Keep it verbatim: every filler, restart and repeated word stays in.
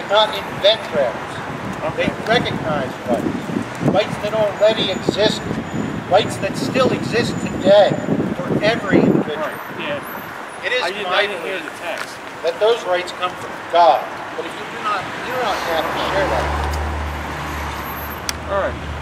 did not invent rights. Okay. They recognize rights. Rights that already exist. Rights that still exist today for every individual. Right. Yeah. It is I didn't, my I didn't hear belief the text. that those rights come from God. But if you do not, you do not have to share that. All right.